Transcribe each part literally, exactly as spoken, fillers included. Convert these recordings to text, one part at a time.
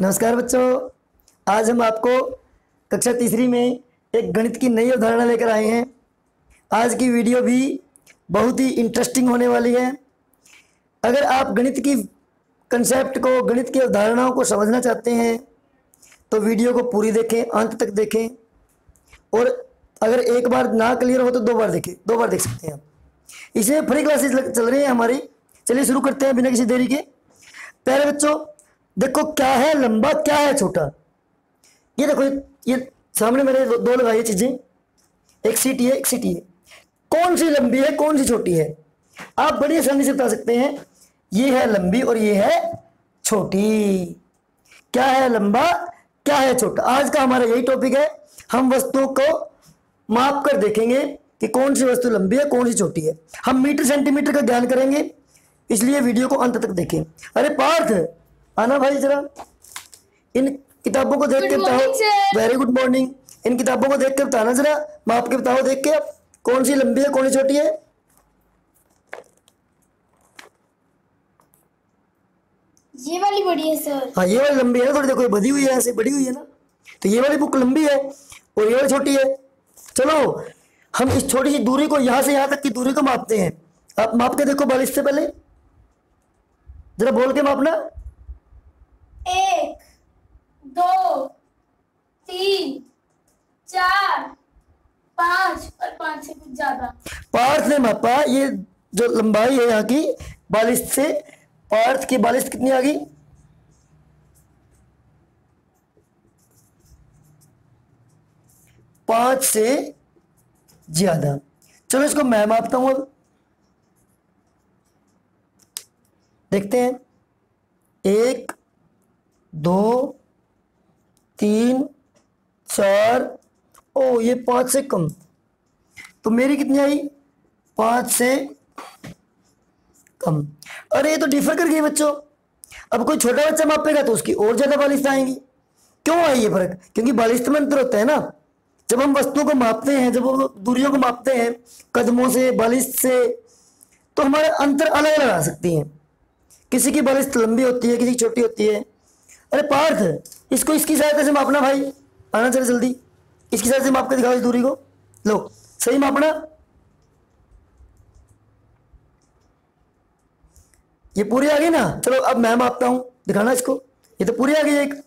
नमस्कार बच्चों। आज हम आपको कक्षा तीसरी में एक गणित की नई अवधारणा लेकर आए हैं। आज की वीडियो भी बहुत ही इंटरेस्टिंग होने वाली है। अगर आप गणित की कंसेप्ट को, गणित की अवधारणाओं को समझना चाहते हैं तो वीडियो को पूरी देखें, अंत तक देखें। और अगर एक बार ना क्लियर हो तो दो बार देखें, दो बार देख सकते हैं आप। इसमें फ्री क्लासेस चल रही है हमारी। चलिए शुरू करते हैं बिना किसी देरी के। प्यारे बच्चों, देखो क्या है लंबा, क्या है छोटा। ये देखो, ये सामने मेरे दो, दो लगाई चीजें, एक सीटी है, एक सीटी है। कौन सी लंबी है, कौन सी छोटी है, आप बड़ी आसानी से बता सकते हैं। ये है लंबी और ये है छोटी। क्या है लंबा, क्या है छोटा। आज का हमारा यही टॉपिक है। हम वस्तुओं को माप कर देखेंगे कि कौन सी वस्तु लंबी है, कौन सी छोटी है। हम मीटर सेंटीमीटर का ज्ञान करेंगे, इसलिए वीडियो को अंत तक देखें। अरे पार्थ, आना भाई जरा। इन किताबों को देख के बताओ। Very good morning. इन किताबों को देख के बताना जरा, माप के बताओ देख के आप, कौन सी लंबी है, कौन सी छोटी है। ये वाली बड़ी है सर। हाँ, ये वाली लंबी है ना, थोड़ी देखो, ये बधी हुई है, ऐसे बड़ी हुई है ना। तो ये वाली बुक लंबी है और ये वाली छोटी है। चलो हम इस छोटी सी दूरी को, यहां से यहां तक की दूरी को मापते हैं। आप माप के देखो बालिश से पहले, जरा बोल के मापना। एक, दो, तीन, चार, पाँच और पाँच से कुछ ज्यादा। पार्थ ने मापा, ये जो लंबाई है यहाँ की बालिश से, पार्थ की बालिश कितनी आ गई? पांच से ज्यादा। चलो इसको मैं मापता हूं अब, देखते हैं। एक, दो, तीन, चार, ओ ये पांच से कम, तो मेरी कितनी आई? पांच से कम। अरे ये तो डिफर कर गई बच्चों। अब कोई छोटा बच्चा मापेगा तो उसकी और ज्यादा बालिश आएंगी। क्यों आई ये फर्क? क्योंकि बालिश में अंतर होता है ना। जब हम वस्तुओं को मापते हैं, जब हम दूरियों को मापते हैं कदमों से, बालिश से, तो हमारे अंतर अलग अलग आ सकती हैं। किसी की बालिश लंबी होती है, किसी की छोटी होती है। अरे पार्थ, इसको इसकी सहायता से मापना भाई, आना चले जल्दी। इसकी सहायता से माप के दिखाओ इस दूरी को। लो सही मापना। ये पूरी आ गई ना। चलो अब मैं मापता हूं, दिखाना इसको। ये तो पूरी आ गई एक।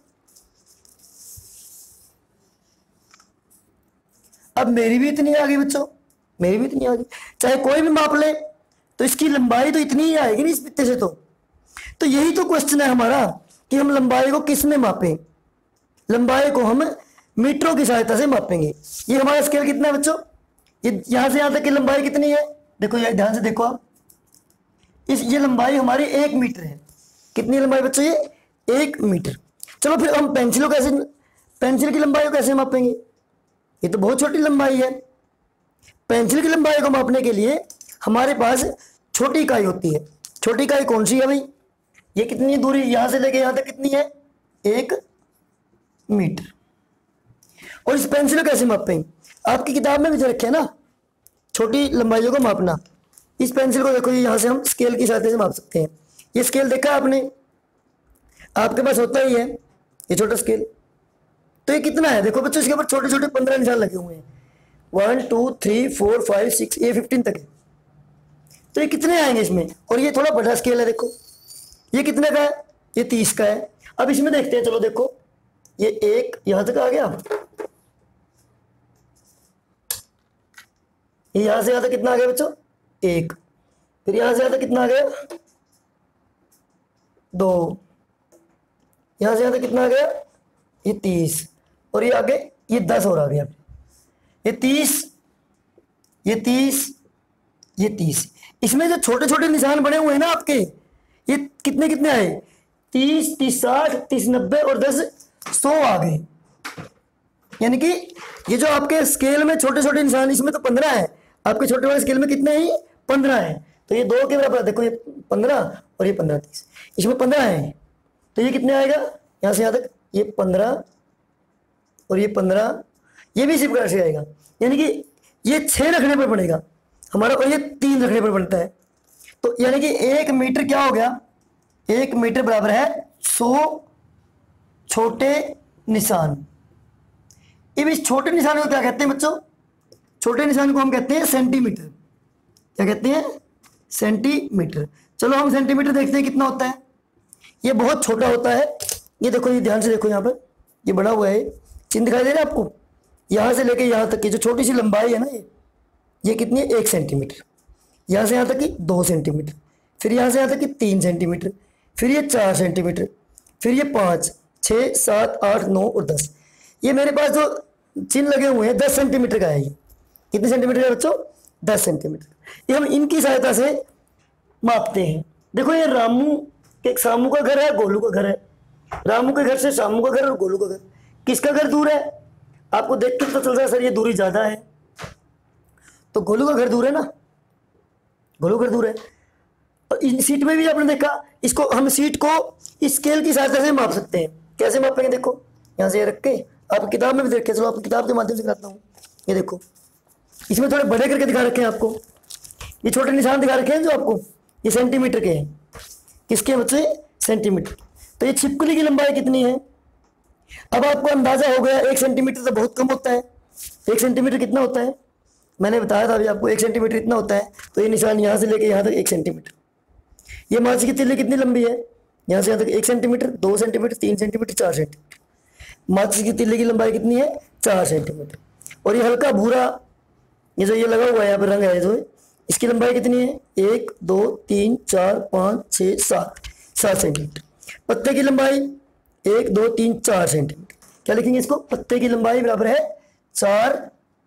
अब मेरी भी इतनी आ गई बच्चों, मेरी भी इतनी आ गई। चाहे कोई भी माप ले तो इसकी लंबाई तो इतनी ही आएगी ना इस बित्ते से। तो तो यही तो क्वेश्चन है हमारा कि हम लंबाई को किस में मापें। लंबाई को हम मीटरों की सहायता से मापेंगे। ये हमारा स्केल कितना है बच्चों? ये यहां से यहां तक की लंबाई कितनी है? देखो ये ध्यान से देखो आप, इस ये लंबाई हमारी एक मीटर है। कितनी लंबाई बच्चों? ये एक मीटर। चलो फिर हम पेंसिलों कैसे, पेंसिल की लंबाई को कैसे मापेंगे? ये तो बहुत छोटी लंबाई है। पेंसिल की लंबाई को मापने के लिए हमारे पास छोटी इकाई होती है। छोटी इकाई कौन सी है भाई? ये कितनी दूरी यहां से लेके यहां तक कितनी है? एक मीटर। और इस पेंसिल को कैसे मापेंगे? आपकी किताब में भी जो रखे है ना, छोटी लंबाइयों को मापना। इस पेंसिल को देखो, यहां से हम स्केल की सहायता से माप सकते हैं। ये स्केल देखा आपने, आपके पास होता ही है ये छोटा स्केल। तो ये कितना है? देखो बच्चों, इसके ऊपर छोटे छोटे पंद्रह निशान लगे हुए हैं। One two three four five six, ये फिफ्टीन तक है। तो ये कितने आएंगे इसमें? और ये थोड़ा बड़ा स्केल है, देखो ये कितने का है? ये तीस का है। अब इसमें देखते हैं। चलो देखो, ये एक यहां तक आ गया, ये यहां से यहां तक कितना आ गया बच्चों? एक। फिर यहां से यहां तक कितना आ गया? दो। यहां से यहां तक कितना आ गया? ये तीस। और ये आगे ये दस और आ गया। ये तीस, ये तीस, ये तीस। इसमें जो छोटे छोटे निशान बने हुए हैं ना आपके, ये कितने कितने आए? तीस, तीस, साठ, तीस, नब्बे और दस, सौ आ गए। यानी कि ये जो आपके स्केल में छोटे छोटे निशान, इसमें तो पंद्रह है, आपके छोटे वाले स्केल में कितने हैं? पंद्रह है। तो ये दो के बराबर, देखो ये पंद्रह और ये पंद्रह, तीस, इसमें पंद्रह है। तो ये कितने आएगा यहां से यहां तक? ये पंद्रह और ये पंद्रह, ये भी इसी प्रकार से आएगा। यानी कि ये छह रखने पर पड़ेगा हमारा, और ये तीन रखने पर बनता है। तो यानी कि एक मीटर क्या हो गया? एक मीटर बराबर है सौ छोटे निशान। अब इस छोटे निशान को क्या कहते हैं बच्चों? छोटे निशान को हम कहते हैं सेंटीमीटर। क्या कहते हैं? सेंटीमीटर। चलो हम सेंटीमीटर देखते हैं कितना होता है। ये बहुत छोटा होता है। ये देखो, ये ध्यान से देखो, यहाँ पर ये बड़ा हुआ है, चिन्ह दिखाई दे रहा है आपको? यहाँ से लेके यहाँ तक की जो छोटी सी लंबाई है ना, ये ये कितनी है? एक सेंटीमीटर। यहाँ से यहाँ तक की दो सेंटीमीटर, फिर यहाँ से यहाँ तक की तीन सेंटीमीटर, फिर ये चार सेंटीमीटर, फिर ये पाँच, छः, सात, आठ, नौ और दस। ये मेरे पास जो चिन्ह लगे हुए हैं दस सेंटीमीटर का है। ये कितने सेंटीमीटर है बच्चों? दस सेंटीमीटर। ये हम इनकी सहायता से मापते हैं। देखो, ये रामू के सामू का घर है, गोलू का घर है। रामू के घर से सामू का घर और गोलू का घर, किसका घर दूर है? आपको देख के तो चल रहा है सर ये दूरी ज्यादा है, तो गोलू का घर दूर है ना, गोलू का घर दूर है। और इन सीट में भी आपने देखा, इसको हम सीट को स्केल की सहायता से माप सकते हैं। कैसे मापेंगे? देखो, यहाँ से ये रख के, आप किताब में भी देख के, चलो आपकी किताब के माध्यम से दिखाता हूँ। ये देखो, इसमें थोड़े बड़े करके दिखा रखे हैं आपको, ये छोटे निशान दिखा रखे हैं जो आपको, ये सेंटीमीटर के हैं। किसके बच्चे? सेंटीमीटर। तो ये छिपकली की लंबाई कितनी है? अब आपको अंदाजा हो गया, एक सेंटीमीटर तो बहुत कम होता है। एक सेंटीमीटर कितना होता है? मैंने बताया था अभी आपको, एक सेंटीमीटर इतना होता है। तो ये निशान यहाँ से लेके यहाँ तक एक सेंटीमीटर। ये माचिस की तिल्ली कितनी लंबी है? यहाँ से यहाँ तक एक सेंटीमीटर, दो सेंटीमीटर, तीन सेंटीमीटर, चार सेंटीमीटर। माचिस की तिल्ली की लंबाई कितनी है? चार सेंटीमीटर। और ये हल्का भूरा, ये जो ये लगा हुआ है यहाँ पर रंग है जो, इसकी लंबाई कितनी है? एक, दो, तीन, चार, पाँच, छः, सात, सात सेंटीमीटर। पत्ते की लंबाई एक, दो, तीन, चार सेंटीमीटर। क्या लिखेंगे इसको? पत्ते की लंबाई बराबर है चार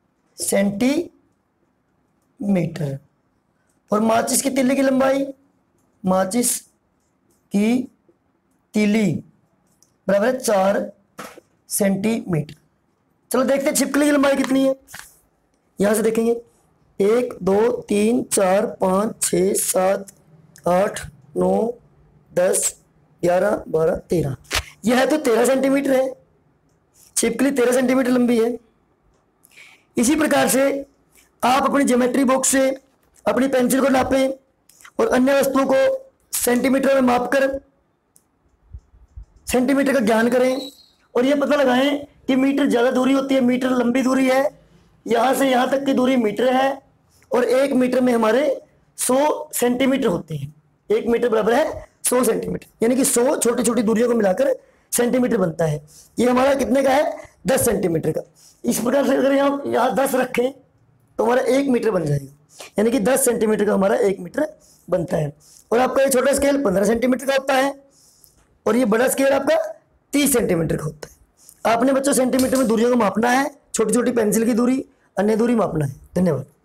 सेंटीमीटर। और माचिस की तिल्ली की लंबाई, माचिस की तीली बराबर है चार सेंटीमीटर। चलो देखते हैं छिपकली की लंबाई कितनी है। यहां से देखेंगे, एक, दो, तीन, चार, पाँच, छः, सात, आठ, नौ, दस, ग्यारह, बारह, तेरह। यह है तो तेरह सेंटीमीटर है। छिपकली तेरह सेंटीमीटर लंबी है। इसी प्रकार से आप अपनी ज्योमेट्री बॉक्स से अपनी पेंसिल को नापें और अन्य वस्तुओं को सेंटीमीटर में मापकर सेंटीमीटर का ज्ञान करें और यह पता लगाएं कि मीटर ज़्यादा दूरी होती है, मीटर लंबी दूरी है। यहाँ से यहाँ तक की दूरी मीटर है और एक मीटर में हमारे सौ सेंटीमीटर होते हैं। एक मीटर बराबर है सौ सेंटीमीटर, यानी कि सौ छोटी छोटी दूरियों को मिलाकर सेंटीमीटर बनता है। ये हमारा कितने का है? दस सेंटीमीटर का। इस प्रकार से अगर यहाँ यहाँ दस रखें तो हमारा एक मीटर बन जाएगा, यानी कि दस सेंटीमीटर का हमारा एक मीटर बनता है। और आपका ये छोटा स्केल पंद्रह सेंटीमीटर का होता है और ये बड़ा स्केल आपका तीस सेंटीमीटर का होता है। आपने बच्चों सेंटीमीटर में दूरियों को मापना है, छोटी छोटी पेंसिल की दूरी, अन्य दूरी मापना है। धन्यवाद।